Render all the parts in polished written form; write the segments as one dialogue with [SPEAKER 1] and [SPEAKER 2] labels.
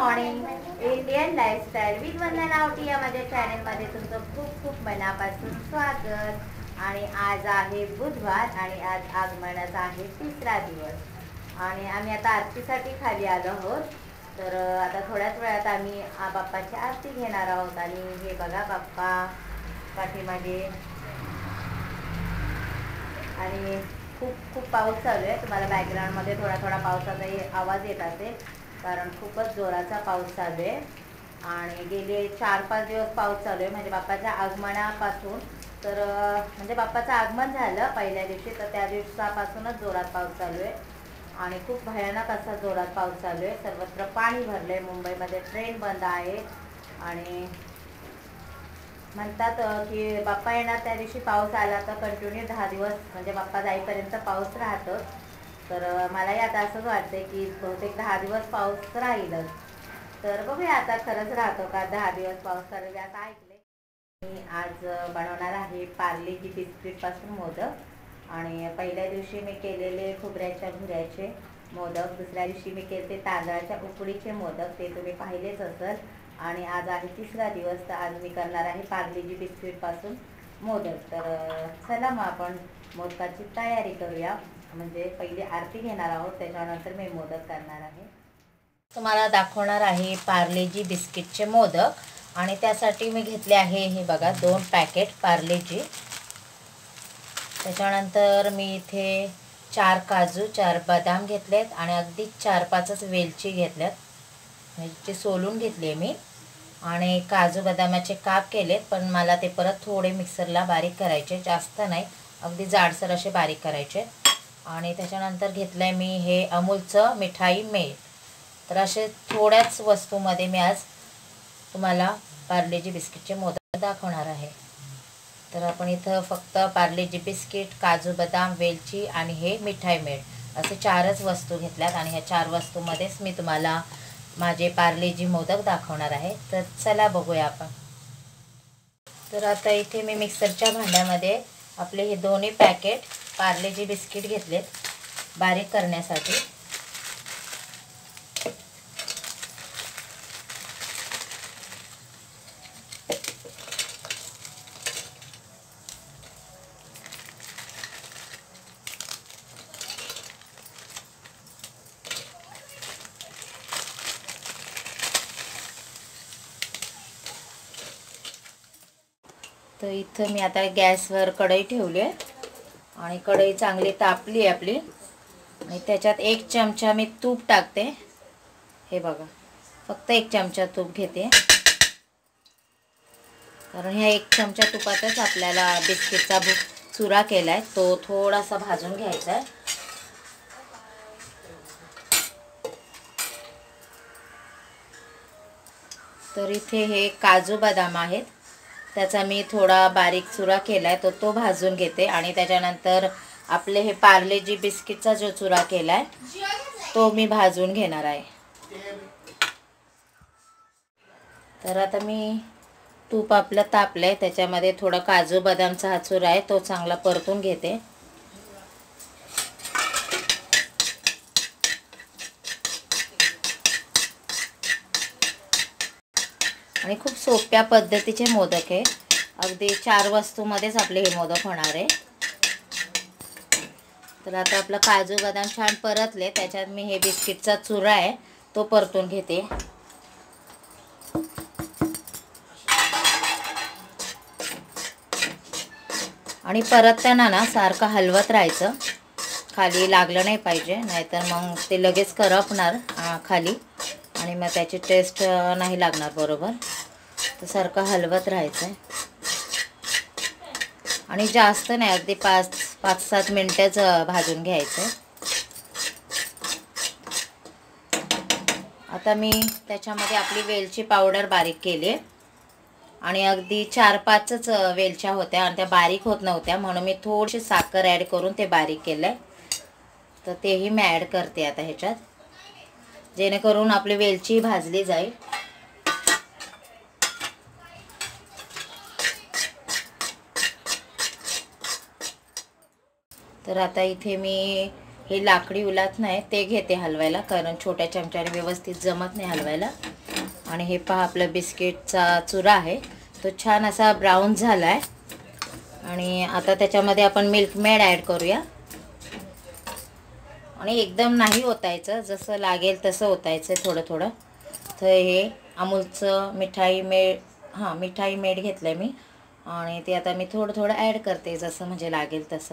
[SPEAKER 1] Morning Indian lifestyle with Vandana Awati या माझ्या चॅनलमध्ये तुमचं खूप खूप मनापासून स्वागत। आणि आज आहे बुधवार आणि आज आगमनाचा आहे तिसरा दिवस आणि आम्ही आता आरतीसाठी खाली आलो आहोत। तर आता थोड्याच वेळात आम्ही बाप्पाची आरती घेणार आहोत। आणि हे बघा बाप्पा पाठीमागे आणि खूप खूप पाऊस चालू आहे। तुम्हाला बॅकग्राऊंडमध्ये थोडा थोडा पावसाचाही आवाज येत असेल कारण खूपच जोराचा पाऊस चालू आहे। आणि गेले 4-5 दिवस पाऊस चालू आहे म्हणजे बाप्पाच्या आगमनापासून। तर म्हणजे बाप्पाचं आगमन झालं पहिल्या दिवशी तर त्या दिवसापासूनच जोरात पाऊस चालू आहे आणि खूप भयानक असा जोरात पाऊस चालू आहे। सर्वत्र पाणी भरले, मुंबईमध्ये ट्रेन बंद आहे आणि म्हणतात की बाप्पा येणार त्या दिवशी पाऊस आला तर कंटिन्यू 10 दिवस म्हणजे बाप्पा जाईपर्यंत पाऊस राहतो। तर मलाही आता असंच वाटतंय की बहुतेक 10 दिवस पाऊस राहीलच। तर बघूया आता खरंच राहतो का 10 दिवस पाऊस, कारण आता ऐकले। मी आज बनवणार आहे पार्लेजी बिस्किटपासून मोदक। आणि पहिल्या दिवशी मी केलेले खोबऱ्याच्या घुऱ्याचे मोदक, दुसऱ्या दिवशी मी केले तांदळाच्या उकडीचे मोदक, ते तुम्ही पाहिलेच असेल। आणि आज आहे तिसरा दिवस तर आज मी करणार आहे पार्लेजी बिस्किटपासून मोदक। तर चला मग आपण मोदकाची तयारी करूया। म्हणजे पहिली आरती घेणार आहोत त्याच्यानंतर मी मोदक करणार आहे। तुम्हाला दाखवणार आहे पार्लेजी बिस्किटचे मोदक। आणि त्यासाठी मी घेतले आहे हे बघा 2 पॅकेट पार्लेजी। त्याच्यानंतर मी इथे 4 काजू 4 बदाम घेतलेत आणि अगदी 4-5च वेलची घेतल्यात, म्हणजे ते सोलून घेतले मी। आणि काजू बदामाचे काप केलेत पण मला ते परत थोडे मिक्सरला बारीक करायचे, जास्त नाही, अगदी जाडसर असे बारीक करायचे। आणि त्याच्यानंतर घेतलंय मी हे अमूलचं मिठाई मेल्ट। तर असे थोड्याच वस्तूमध्ये मी आज तुम्हाला पार्लेजी बिस्किटचे मोदक दाखवणार आहे। तर आपण इथं फक्त पार्लेजी बिस्किट, काजू बदाम, वेलची आणि हे मिठाई मेल्ट असे 4च वस्तू घेतल्यात आणि ह्या 4 वस्तूमध्येच मी तुम्हाला माझे पार्लेजी मोदक दाखवणार आहे। तर चला बघूया आपण। तर आता इथे मी मिक्सरच्या भांड्यामध्ये आपले हे दोन्ही पॅकेट पार्लेजी बिस्किट घेतलेत बारीक करण्यासाठी। तर इथं मी आता गॅसवर कढई ठेवली आहे आणि कढई चांगली तापली आपली आणि त्याच्यात 1 चमचा मी तूप टाकते। हे बघा फक्त 1 चमचा तूप घेते कारण ह्या 1 चमचा तुपातच आपल्याला बिस्किटचा चुरा केलाय तो थोडासा भाजून घ्यायचा आहे। तर इथे हे काजू बदाम आहेत, त्याचा मी थोडा बारीक चुरा केलाय तो भाजून घेते। आणि त्याच्यानंतर आपले हे पार्लेजी बिस्किटचा जो चुरा केलाय तो मी भाजून घेणार आहे। तर आता मी तूप आपलं तापलंय, त्याच्यामध्ये थोडा काजू बदामचा हा चुरा आहे तो चांगला परतून घेते। आणि खूप सोप्या पद्धतीचे मोदक आहे, अगदी 4 वस्तूमध्येच आपले हे मोदक होणार आहे। तर आता आपला काजू बदाम छान परतले, त्याच्यात मी हे बिस्किटचा चुरा आहे तो परतून घेते। आणि परतताना ना सारखं हलवत राहायचं, खाली लागलं नाही पाहिजे, नाहीतर मग ते लगेच करपणार खाली आणि मग त्याची टेस्ट नाही लागणार बरोबर। तर सारखं हलवत राहायचं आहे आणि जास्त नाही, अगदी 5-7 मिनिटच भाजून घ्यायचं आहे। आता मी त्याच्यामध्ये आपली वेलची पावडर बारीक केली आणि अगदी 4-5च वेलच्या होत्या आणि त्या बारीक होत नव्हत्या म्हणून मी थोडीशी साखर ॲड करून ते बारीक केलंय। तर तेही मी ॲड करते आता ह्याच्यात, जेणेकरून आपली वेलची भाजली जाईल। तर आता इथे मी हे लाकडी उलात नाही ते घेते हलवायला, कारण छोट्या चमच्याने व्यवस्थित जमत नाही हलवायला। आणि हे पहा आपलं बिस्किटचा चुरा आहे तो छान असा ब्राऊन झाला आहे. आणि आता त्याच्यामध्ये आपण मिल्क मेड ॲड करूया. आणि एकदम नाही ओतायचं, जसं लागेल तसं ओतायचं थोडं थोडं. तर हे अमूलचं मिठाई मेड घेतलं आहे मी आणि ते आता मी थोडं थोडं ॲड करते जसं म्हणजे लागेल तसं.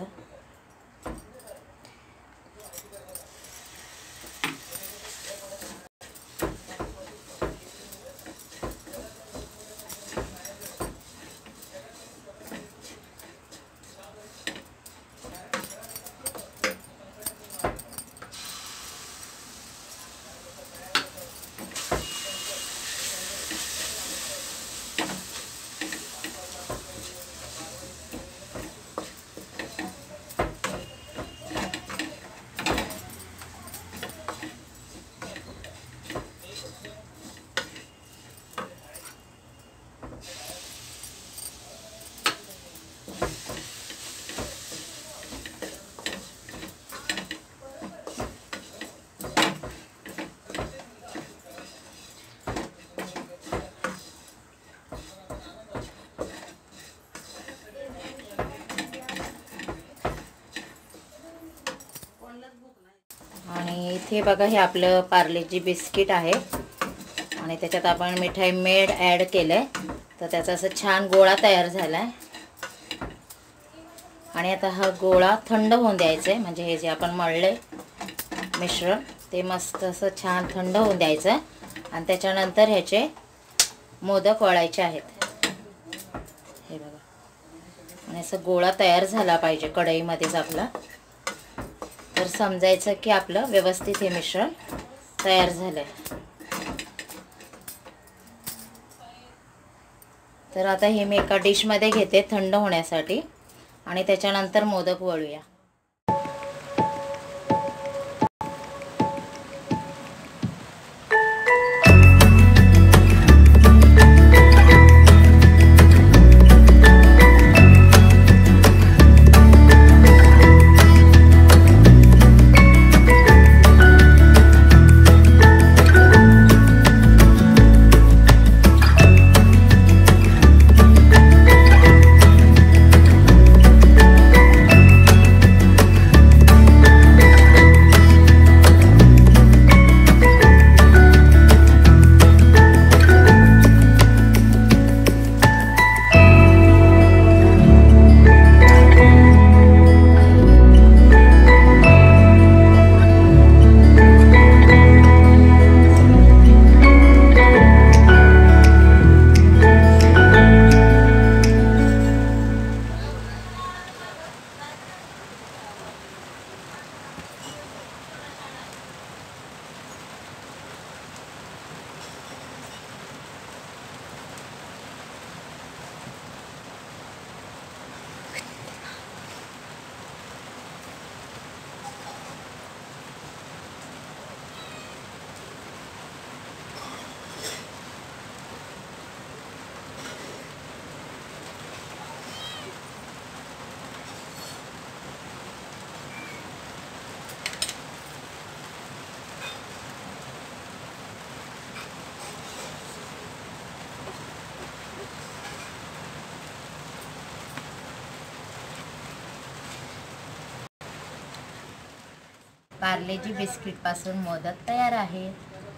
[SPEAKER 1] आणि इथे बघा हे आपलं पार्लेजी बिस्किट आहे आणि त्याच्यात आपण मिठाई मेड ॲड केलं आहे. तर त्याचा असं छान गोळा तयार झाला आहे. आणि आता हा गोळा थंड होऊन द्यायचा आहे. म्हणजे हे जे आपण मळले मिश्रण ते मस्त असं छान थंड होऊन द्यायचं. आणि त्याच्यानंतर ह्याचे मोदक वळायचे आहेत. हे बघा आणि असं गोळा तयार झाला पाहिजे कढईमध्येच आपला. तर समजायचं की आपलं व्यवस्थित हे मिश्रण तयार झालं आहे. तर आता हे मी एका डिशमध्ये घेते थंड होण्यासाठी आणि त्याच्यानंतर मोदक वळूया. पार्लेजी बिस्किटपासून मोदक तयार आहे.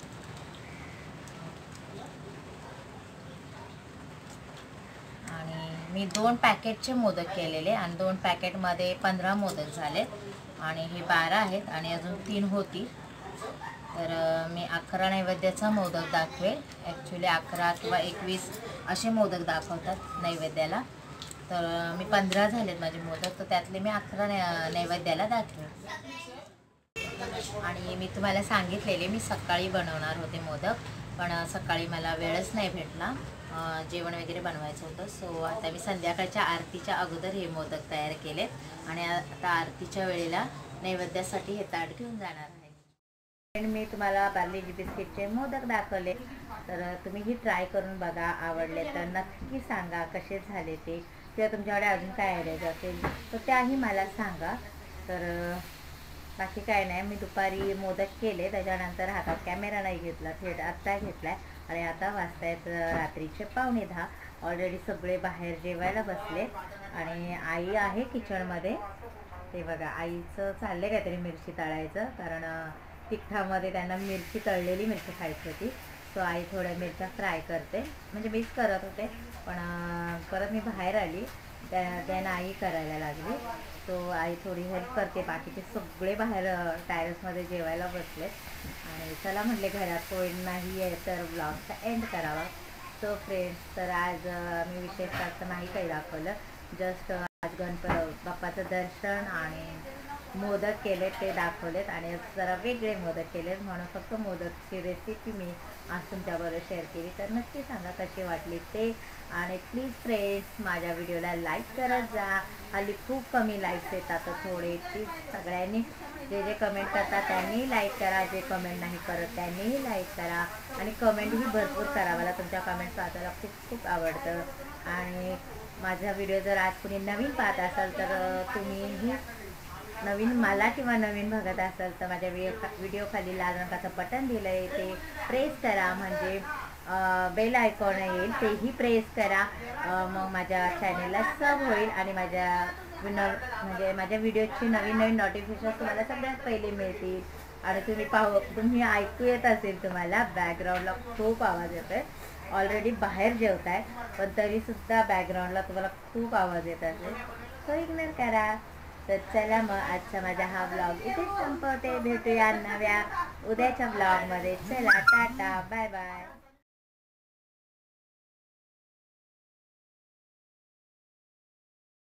[SPEAKER 1] आणि मी 2 पॅकेटचे मोदक केलेले आणि 2 पॅकेटमध्ये 15 मोदक झाले आणि हे 12 आहेत आणि अजून 3 होती. तर मी 11 नैवेद्याचा मोदक दाखवेल. ॲक्च्युली 11 किंवा 21 असे मोदक दाखवतात नैवेद्याला. तर मी 15 झालेत माझे मोदक, तर त्यातले मी 11 नैवेद्याला दाखवेल. आणि मी तुम्हाला सांगितलेले मी सकाळी बनवणार होते मोदक, पण सकाळी मला वेळच नाही भेटला, जेवण वगैरे बनवायचं होतं. सो आता मी संध्याकाळच्या आरतीच्या अगोदर हे मोदक तयार केलेत आणि आता आरतीच्या वेळेला नैवेद्यासाठी हे ताट घेऊन जाणार आहे. मी तुम्हाला पार्लेजी बिस्किटचे मोदक दाखवले, तर तुम्हीही ट्राय करून बघा. आवडले तर नक्की सांगा कसे झाले ते, किंवा तुमच्याकडे अजून काय आयडियाज असेल तर त्याही मला सांगा. तर बाकी काय नाही. मी दुपारी मोदक केले, त्याच्यानंतर हातात कॅमेरा नाही घेतला, थेट आत्ता घेतला आहे. आणि आता वाजतायत रात्रीचे 9:15. ऑलरेडी सगळे बाहेर जेवायला बसले आणि आई आहे किचनमध्ये. ते बघा, आईचं चाललं आहे काहीतरी मिरची तळायचं, कारण तिखटामध्ये त्यांना मिरची, तळलेली मिरची खायची होती. सो आई थोड्या मिरच्या फ्राय करते, म्हणजे मीच करत होते, पण परत मी बाहेर आली, त्यानं आई करायला लागली. सो आई थोडी हेल्प करते. बाकीचे सगळे बाहेर टॅरेसमध्ये जेवायला बसले. आणि चला म्हटले, घरात कोण नाही आहे तर ब्लॉगचा एंड करावा. सो फ्रेंड्स, तर आज मी विशेष जास्त नाही काही दाखवलं. जस्ट आज बाप्पाचं दर्शन आणि मोदक केले ते दाखवलेत. आणि जरा वेगळे मोदक केलेत, म्हणून फक्त मोदकची रेसिपी मी आज तुमच्याबरोबर शेअर केली. तर नक्की सांगा कशी वाटली ते. आणि प्लीज फ्रेंड्स, माझ्या व्हिडिओला लाईक करत जा. हल्ली खूप कमी लाईक्स येतात, तर थोडे प्लीज सगळ्यांनी जे कमेंट करतात त्यांनीही लाईक करा, जे कमेंट नाही करत त्यांनीही लाईक करा. आणि कमेंटही भरपूर करा, मला तुमच्या कमेंट्स वाचायला खूप खूप आवडतं. आणि माझा व्हिडिओ जर आज कुणी नवीन पाहत असाल तर तुम्हीही नवीन मला किंवा नवीन बघत असाल तर माझ्या व्हिडिओ खाली लाल रंगाचं बटन दिलं आहे, ते प्रेस करा, म्हणजे बेल आयकॉन येईल, तेही प्रेस करा. मग माझ्या चॅनेलला सब होईल आणि म्हणजे माझ्या व्हिडिओची नवीन नवीन नोटिफिकेशन तुम्हाला सगळ्यात पहिले मिळतील. आणि तुम्ही ऐकू येत असेल, तुम्हाला बॅकग्राऊंडला खूप आवाज येतो आहे. ऑलरेडी बाहेर जेवताय, पण तरीसुद्धा बॅकग्राऊंडला तुम्हाला खूप आवाज येत असेल, तो इग्नोर करा. तर चला मग आजचा माझा हा ब्लॉग इथेच संपवते. भेटूया नव्या उद्याच्या ब्लॉगमध्ये. चला, टाटा, बाय बाय.